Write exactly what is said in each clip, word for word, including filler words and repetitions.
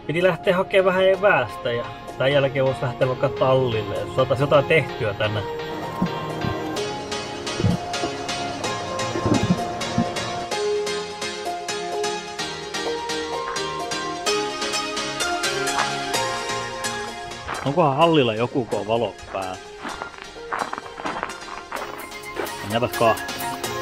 piti lähteä hakemaan vähän eväästä ja tämän jälkeen voisi lähteä vaikka tallille, jos saataisiin jotain tehtyä tänne. Onkohan hallilla joku, kun on valot päällä? Mennäpäs kahteen.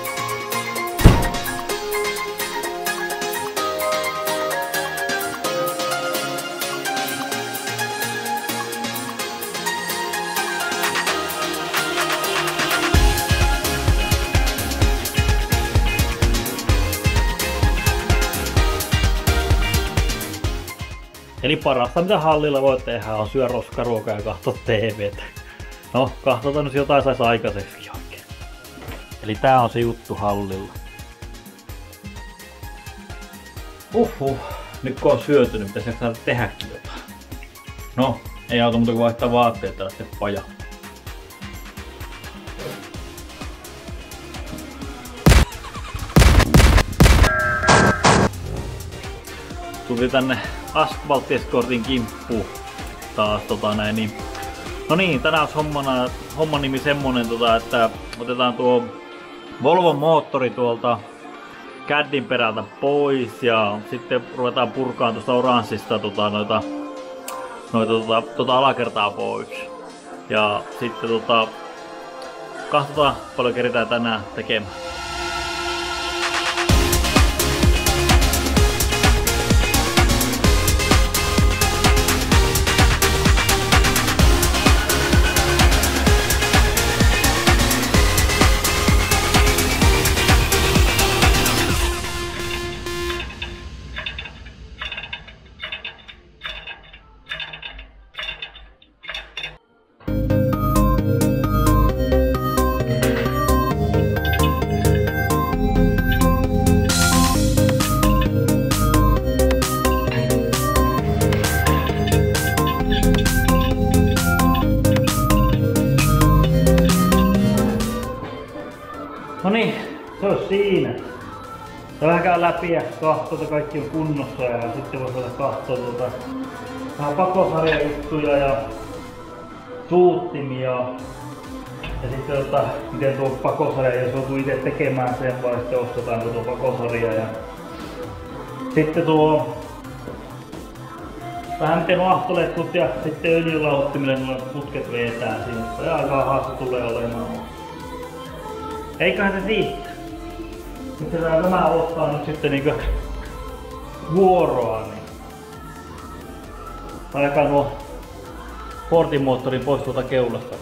Eli parasta mitä hallilla voi tehdä on syödä roskaruokaa ja katsoa T V:tä. No, katsotaan nyt jotain sais aikaiseksi oikein. Eli tää on se juttu hallilla. Uhuh, nyt kun on syöty, niin pitäisi saada tehdäkin jotain. No, ei auta muuta kuin vaihtaa vaatteet ja lähteä pajaan. Tuli tänne Asfaltti-eskortin kimppuun taas tota näin niin. No niin, tänään olisi hommana, homman nimi semmonen tota, että otetaan tuo Volvon moottori tuolta Caddin perältä pois ja sitten ruvetaan purkaan tuosta oranssista tota noita noita tota, tota alakertaa pois. Ja sitten tota katsotaan paljon keritään tänään tekemään. No niin, se on siinä. Ja vähän käy läpi ja katsoo, että kaikki on kunnossa ja sitten voi saada katsoa tuota vähän pakosarjajuttuja ja suuttimia. Ja sitten tota, miten tuo pakosarja, jos joutuu itse tekemään sen, vai sitten ostetaan tuo pakosarja. Ja sitten tuo vähän miten vahtoletkut ja sitten öljylauhottimille nuo putket vetää sinne. Ja aika haaste tulee olemaan. Eiköhän se siitä. Nyt tämä ottaa nyt sitten niinku vuoroa. Niin. Ainakaan nuo Fortin moottorin pois tuolta keulasta.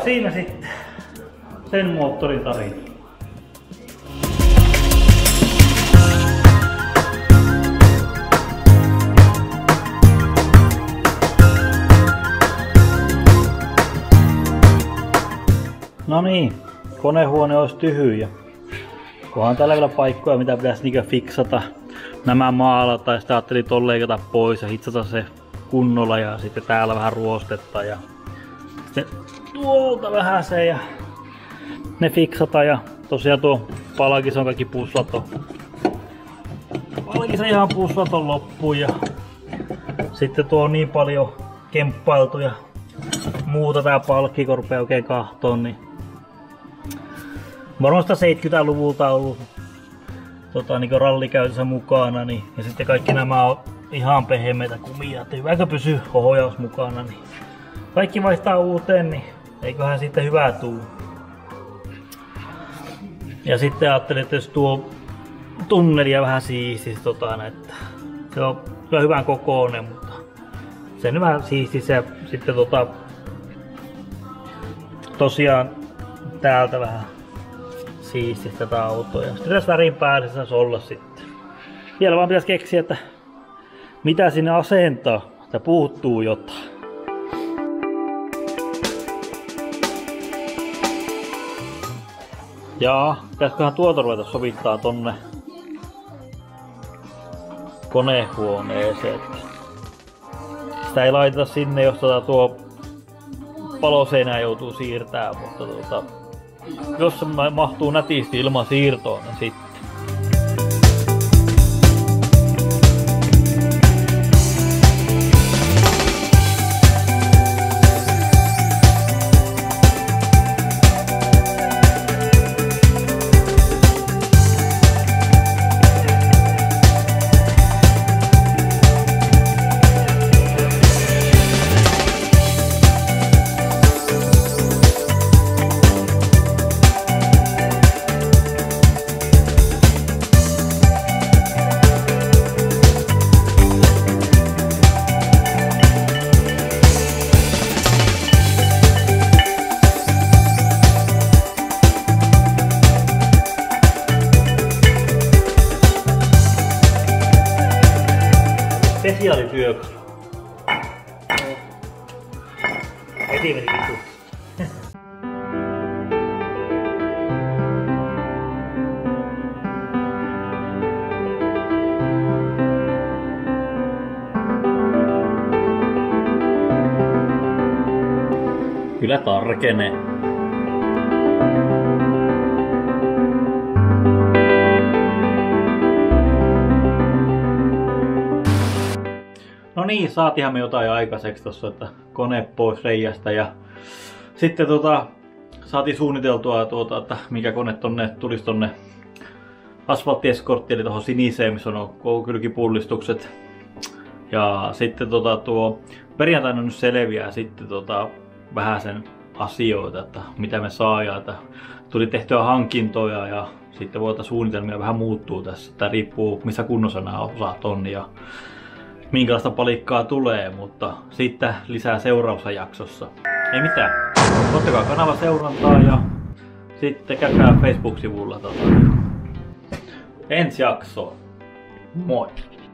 siinä sitten sen moottorin tarina. No niin, konehuone olisi tyhjä. Kunhan täällä vielä paikkoja, mitä pitäisi niinkö fiksata. Nämä maalata ja sitten ajattelin ton leikata pois ja hitsata se kunnolla ja sitten täällä vähän ruostetta ja sitten tuolta vähän se ja ne fiksata ja tosiaan tuo palkis on kaikki puslaton. Palkis on ihan puslaton loppuun ja sitten tuo on niin paljon kemppailtu ja muuta tää palkki, kun rupeaa oikein kahtoon, niin varmasti seitsemänkymmentäluvulta on ollut tota, niin rallikäytössä mukana, niin, ja sitten kaikki nämä on ihan pehmeitä kumia, että hyväkö pysyy ohjaus mukana, niin kaikki vaihtaa uuteen, niin eiköhän sitten hyvää tuu. Ja sitten ajattelin, että jos tuo tunnelia vähän siistisi, tota, että se on kyllä hyvän kokoinen, mutta se nyt vähän siistisi ja sitten tota, tosiaan täältä vähän siistisi tätä autoa ja sitten tässä värin päälle se saisi olla sitten. Vielä vaan pitäisi keksiä, että mitä sinne asentaa, että puuttuu jotain. Jaa, pitäisiköhän tuota ruveta sovittaa tonne konehuoneeseen. Sitä ei laiteta sinne, jos tota tuo paloseinää joutuu siirtämään, mutta tuota, jos se mahtuu nätisti ilman siirtoon, niin sitten. Spesiaalityökalu. Heti meni vittu. Kyllä tarkenee. No niin, saatiinhan me jotain aikaiseksi tossa, että kone pois reiästä ja sitten tota, saatiin suunniteltua tuota, että mikä kone tonne tulisi tonne asfalttieskorttiin eli tohon siniseen, missä on kylkipullistukset. Ja sitten tota, tuo perjantaina nyt selviää sitten tota, vähän sen asioita, että mitä me saadaan. Että tuli tehtyä hankintoja ja sitten voi suunnitelmia vähän muuttuu tässä. Tämä riippuu missä kunnossa nämä osat on ja minkälaista palikkaa tulee, mutta sitten lisää seuraavassa jaksossa. Ei mitään. Ottakaa kanava seurantaa ja sitten käykää Facebook-sivulla. Tota. Ensi jaksoon. Moi!